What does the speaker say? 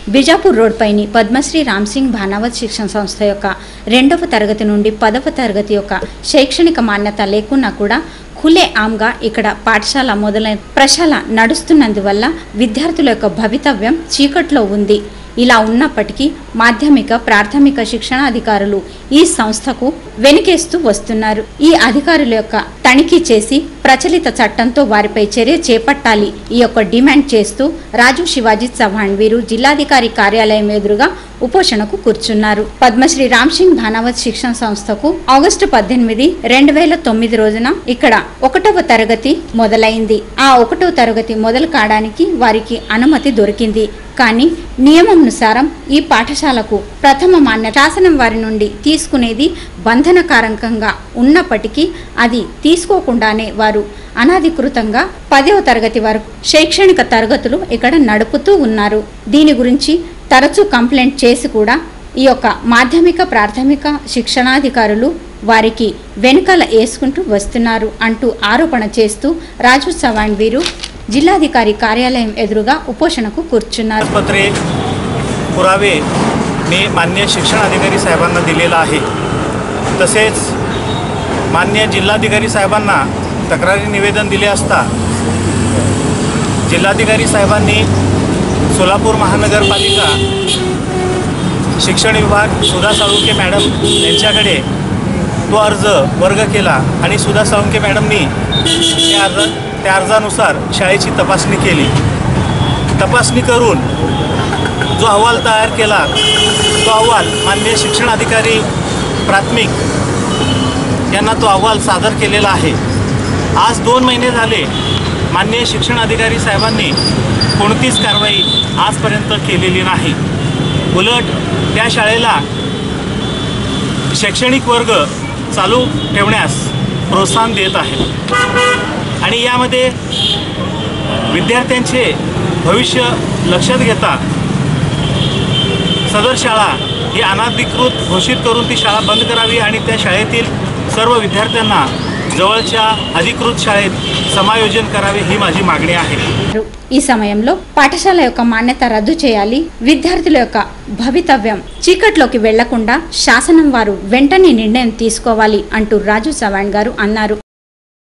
Bijapur road పైని పద్మశ్రీ రామ్సింగ్ భానావత్ శిక్షణ సంస్థ యొక్క 2వ తరగతి నుండి 10వ తరగతి యొక్క శైక్షణిక మాన్యత లేకున్నా కూడా ఖులే ఆమ్గా ఇక్కడ పాఠశాల మొదలైన ప్రశాల నడుస్తున్నందువల్ల విద్యార్థుల యొక్క భవితవ్యం చీకట్లో ఉంది. ఇలా ఉన్నప్పటికీ మాధ్యమిక ప్రాథమిక శిక్షణాధికారులు ఈ సంస్థకు వెనుకేస్తూ వస్తున్నారు. ఈ అధికారుల యొక్క తనిఖీ చేసి ప్రచలిత చట్టంతో వారిపై చర్య చేపట్టాలి ఈ యొక్క డిమాండ్ చేస్తూ రాజు శివాజీ చౌహాన్ వీరు జిల్లాధికారి కార్యాలయం ఎదురుగా ఉపోషణకు కూర్చున్నారు. పద్మశ్రీ రామ్సింగ్ భానావత్ శిక్షణ సంస్థకు ఆగస్టు 18, 2009 రోజున ఇక్కడ 1వ తరగతి మొదలైంది. ఆ 1వ తరగతి మొదలు కావడానికి వారికి అనుమతి దొరికింది. కానీ నియమానుసారం ఈ పాఠశాలకు ప్రథమ మాన్యత శాసనం వారి నుండి తీసుకునేది బంధనకారకంగా ఉన్నప్పటికీ అది తీసుకోకుండానే వారు అనాధికృతంగా 10వ తరగతి వరకు శైక్షణిక తరగతులు ఇక్కడ నడుపుతూ ఉన్నారు. దీని గురించి తరచూ కంప్లైంట్ చేసి కూడా ఈ యొక్క మాధ్యమిక ప్రాథమిక శిక్షణాధికారులు వారికి వెనుకల వేసుకుంటూ వస్తున్నారు అంటూ ఆరోపణ చేస్తూ రాజు చౌహాన్ వీరు जिल्हाधिकारी कार्यालय एदुरुगा उपोषणకు కూర్చున్నారు. पुरावे मी मान्य शिक्षण अधिकारी साहेबांना दिलेला आहे. तसेच मान्य जिल्हाधिकारी साहेबांना तक्रारी निवेदन दिले असता जिल्हाधिकारी साहेबांनी सोलापूर महानगरपालिका शिक्षण विभाग सुधा साळुंखे मॅडम यांच्याकडे तो अर्ज वर्ग केला आणि सुधा साळुंखे मॅडमनी त्या अर्जानुसार शाळेची तपासणी केली. तपासणी करून जो अहवाल तयार केला तो अहवाल माननीय शिक्षण अधिकारी प्राथमिक यांना तो अहवाल सादर केलेला आहे. आज 2 महिने झाले माननीय शिक्षण अधिकारी साहेबांनी कोणतीच कारवाई आजपर्यंत केलेली नाही. उलट त्या शाळेला शैक्षणिक वर्ग चालू ठेवण्यास प्रोत्साहन देत आहे आणि यामध्ये विद्यार्थ्यांचे भविष्य लक्षात घेता सदर शाळा ही अनाधिकृत घोषित करून ती शाळा बंद करावी आणि त्या शाळेतील सर्व विद्यार्थ्यांना जवळच्या अधिकृत शाळेत समायोजन करावे ही माझी मागणी आहे. ఈ సమయంలో పాఠశాల యొక్క మాన్యత రద్దు చేయాలి, విద్యార్థుల యొక్క భవితవ్యం చీకట్లోకి వెళ్లకుండా శాసనం వారు వెంటనే నిర్ణయం తీసుకోవాలి అంటూ రాజు చౌహాన్ గారు అన్నారు.